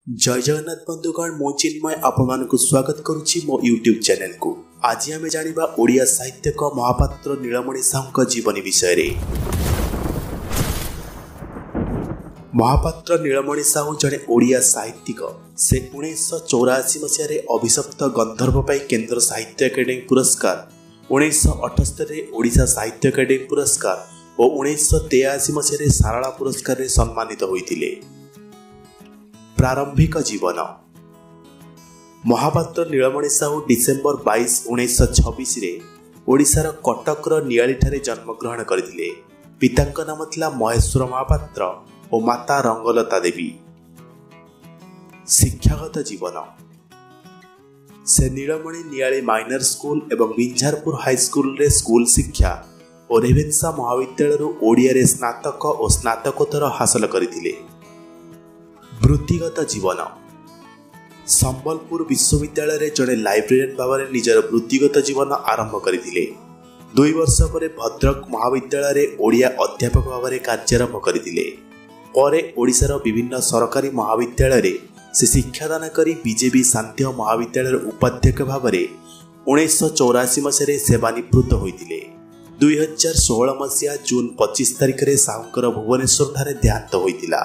जय जगन्नाथ बंधुगण मो चिन्मय आपण स्वागत करुच्ची मो यूट्यूब चैनल को। आज आम जाना ओडिया साहित्यिक महापात्र नीलमणि साहू जीवनी विषय रे। महापात्र नीलमणि साहू जड़े ओडिया साहित्यिक। से 1984 मसीह अभिशप्त गंधर्व पाई केंद्र साहित्य एकाडेमी पुरस्कार, 1978 ओडिशा साहित्य एकाडेमी पुरस्कार और 1983 मसीह सारला पुरस्कार सम्मानित होइतिले। प्रारंभिक जीवन। महापात्र नीलमणि साहू डिसेम्बर 22, 1926 रे ओडिशार कटकर नियाली ठारे जन्म ग्रहण करथिले। पितांक नाम थिला महेश्वर महापात्र और माता रंगलता देवी। शिक्षागत जीवन। से नीलमणि नियाली माइनर स्कूल एवं बिंझारपुर हाई स्कूल रे स्कूल शिक्षा और रेवेन्सा महाविद्यालय ओडिया रे स्नातक और स्नातकोत्तर हासिल करथिले। वृत्तिगत जीवन। संबलपुर विश्वविद्यालय जड़े लाइब्रेरियन भाव में निजर वृत्तिगत जीवन आरंभ करथिले। 2 वर्ष पर भद्रक महाविद्यालय ओडिया अध्यापक भाव में कार्यारंभ करथिले। परे ओडिशार विभिन्न सरकारी महाविद्यालय से शिक्षादान करी बीजेपी शांति महाविद्यालय उपाध्यक्ष भाव में 1984 मसीह सेवानिवृत्त होइतिले। 2016 मसीहा जून 25 तारिख में साहूंकर भुवनेश्वर ठारे देहांत होइतिला।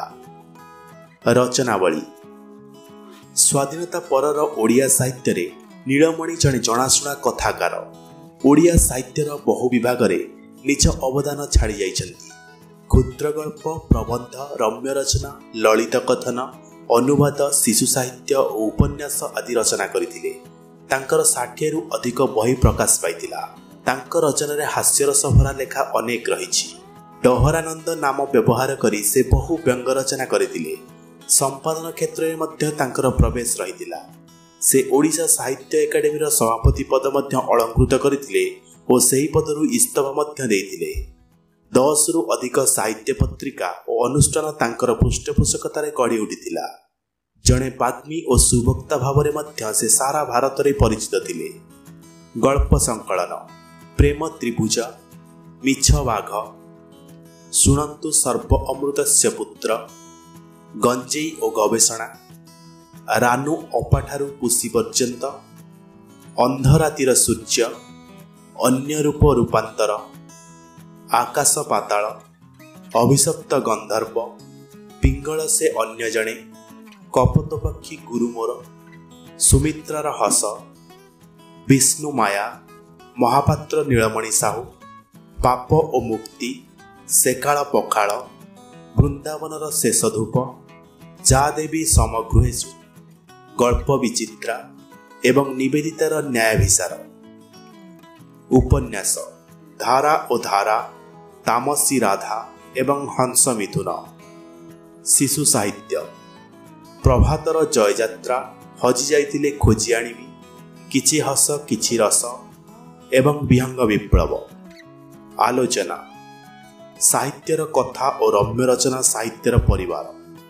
रचनावली। स्वाधीनता परर ओडिया साहित्य रे नीलमणि जड़े जनाशुना कथाकार। ओडिया साहित्यर बहु विभाग रे निज अवदान छाड़ी जाइछन्ति। क्षुद्र गल्प, प्रबंध, रम्य रचना, ललित कथन, अनुवाद, शिशु साहित्य और उपन्यास आदि रचना करथिले। तांकर 60 रु अधिक बही प्रकाश पाइतिला। तांकर रचना रे हास्यरस भरा लेखा अनेक रहिछि। डहरानंद नाम व्यवहार करी से बहु व्यंग रचना करथिले। संपादन क्षेत्र में मध्य तांकर प्रवेश रहितिला। से ओडिशा साहित्य एकाडेमी सभापति पद मध्य अलंकृत करथिले और सही पदरु इस्तफा मध्य देइतिले। 10 रु अधिक साहित्य पत्रिका और अनुष्ठान तांकर पृष्ठपोषकतार गढ़ी उठितिला। जड़े बाग्मी और सुवक्ता भाव में मध्य से सारा भारत में परिचित थिले। गल्प संकलन। प्रेम त्रिभुज, मिछ बाघ, शुणन्तु सर्व अमृतस्य पुत्र, गंजेई और गवेषणा, रानू अपाठारू पुषी पर्यंत, अंधरातिर सूर्य, अन्य रूप रूपांतर, आकाश पाताल, अभिशप्त गंधर्व, पिंगल से अन्य जणे, कपत पक्षी गुरु मोर, सुमित्रार हस, विष्णु माया, महापात्र नीलमणि साहू, पाप और मुक्ति, सेकाल पखाल, वृंदावनर शेष धूप, जा देवी समगृहेषु, गल्प विचित्रा एवं निवेदितार न्यायाभिसार। उपन्यास। धारा और धारा, तामसी राधा एवं हंस मिथुन। शिशु साहित्य। प्रभातर जययात्रा, हजि जाइतिले खोजी आनिबी, किछि हस किछि रस एवं विहंग विप्लव। आलोचना। साहित्यर कथा और रम्य रचना साहित्यर परिवार।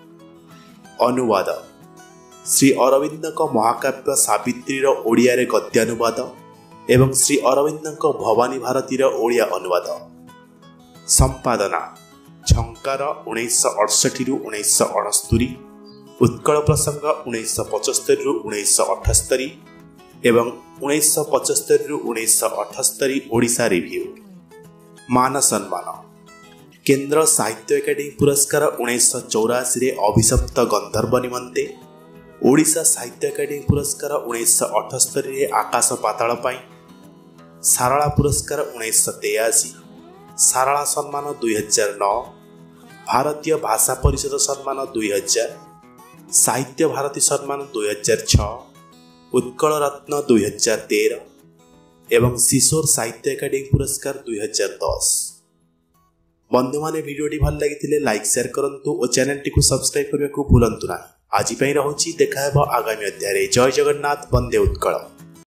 अनुवाद। श्री अरविंद महाकाव्य सावित्री ओडिया रे गद्यानुवाद एवं श्री अरविंद भवानी भारती ओडिया अनुवाद। संपादना। झंकार 1968 रु 1969, उत्कल प्रसंग 1975 रु 1978 एवं 1975 रु 1978 ओडिशा रिव्यू। मान सम्मान। केंद्र साहित्य एकाडेमी पुरस्कार 1984 रे अभिशप्त गंधर्व निमंते, ओडिशा साहित्य एकाडेमी पुरस्कार 1978 रे आकाश पाताल पाई, सारला पुरस्कार 1983, सारला सम्मान 2009, भारतीय भाषा परिषद सम्मान 2000, साहित्य भारती सम्मान 2006, उत्कल रत्न 2013 एवं शिशोर साहित्य एकाडेमी पुरस्कार 2010। बंधु माने वीडियोटी भल लगी लाइक शेयर करंतु और चैनल टी को सब्सक्राइब करने को भूलंतु ना। आज रहुची देखा आगामी अध्याय। जय जगन्नाथ, वंदे उत्कल।